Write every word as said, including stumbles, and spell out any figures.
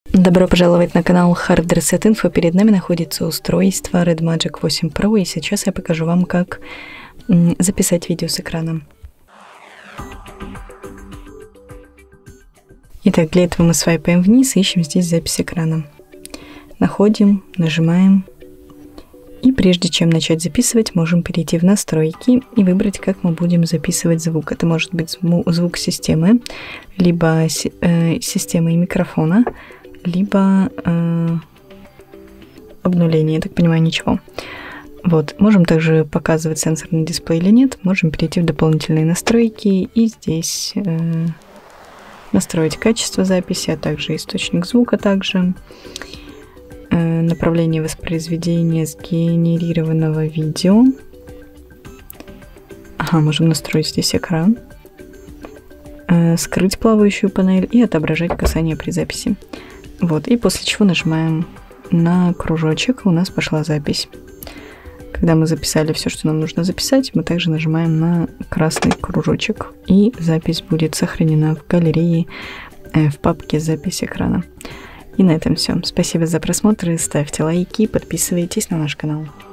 Добро пожаловать на канал Hard Reset Info. Перед нами находится устройство Red Magic восемь Pro, и сейчас я покажу вам, как записать видео с экраном. Итак, для этого мы свайпаем вниз и ищем здесь запись экрана. Находим, нажимаем. И прежде чем начать записывать, можем перейти в настройки и выбрать, как мы будем записывать звук. Это может быть звук системы, либо э, системы и микрофона, либо э, обнуление, я так понимаю, ничего. Вот, можем также показывать сенсорный дисплей или нет. Можем перейти в дополнительные настройки и здесь э, настроить качество записи, а также источник звука также. Направление воспроизведения сгенерированного видео. Ага, можем настроить здесь экран. Э, скрыть плавающую панель и отображать касание при записи. Вот, и после чего нажимаем на кружочек, у нас пошла запись. Когда мы записали все, что нам нужно записать, мы также нажимаем на красный кружочек, и запись будет сохранена в галерее, э, в папке «Запись экрана». И на этом все. Спасибо за просмотр, ставьте лайки, подписывайтесь на наш канал.